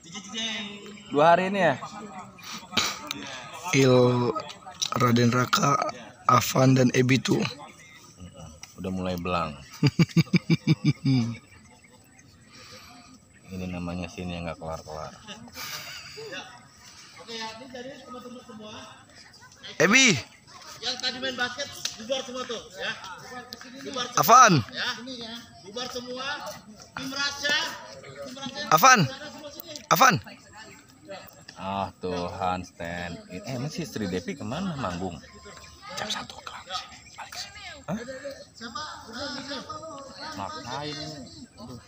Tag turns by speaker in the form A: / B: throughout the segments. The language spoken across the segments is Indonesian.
A: 2 hari ini ya.
B: Raden Raka, Afan dan Ebi tuh
A: Udah mulai belang. Ini namanya sini yang nggak kelar-kelar.
B: Ebi,
C: Yang tadi main basket bubar semua tuh ya. Bubar semua,
B: Afan,
C: ya. Bubar semua. Tim Raja.
B: Afan, Afan.
A: Ah Tuhan, stand in. Emang si Sri Devi kemana manggung?
B: Jam 1 kelar sini, balik sini.
A: Hah? Ngapain? Aduh.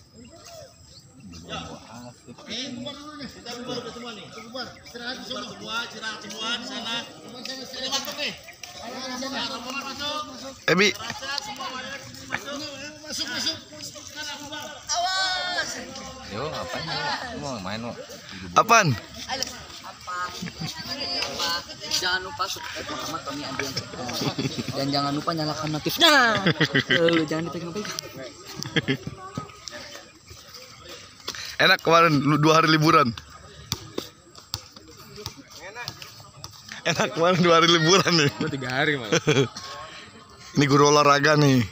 A: Asik.
C: Kita bubar udah semua nih. Bubar. Istirahat semua, istirahat semua di sana. Ini masuk nih. Rombongan masuk.
B: Ebi,
C: Raja semua masuk. Masuk. Sana bubar. Awas.
A: Yo ngapain? Lu mau main lo?
B: Afan.
D: Jangan lupa subscribe sama kami Adrian dan jangan lupa nyalakan notifnya. Jangan dipegang-pegang.
B: Enak kemarin 2 hari liburan. Enak kemarin 2 hari liburan nih.
A: 3 hari malah.
B: Ini guru olahraga nih.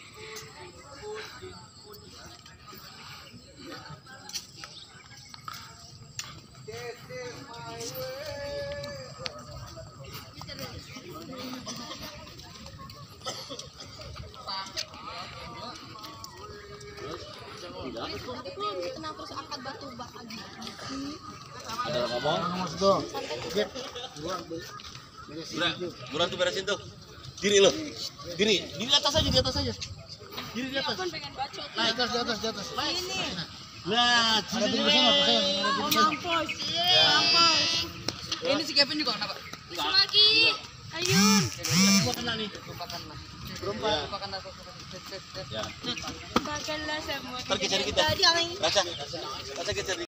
E: Kenapa terus angkat batu bak lagi?
A: Ada ngomong?
C: Buran tuh beresin tuh. Diri lo. Diri di atas aja, di atas aja. Diri di atas.
E: Aku pengen bacot.
C: Nah, di atas.
E: Ini.
C: Nah, ada di sana pakai.
E: Mampus. Mampus.
D: Ini si Kevin juga kenapa?
E: Lagi. Ayun.
C: Semua kena nih.
D: Lupakanlah. Lupakanlah.
C: Ya.
E: Bakallah semua.
C: Ntar geser kita.
E: Tadi yang
C: Raja geser.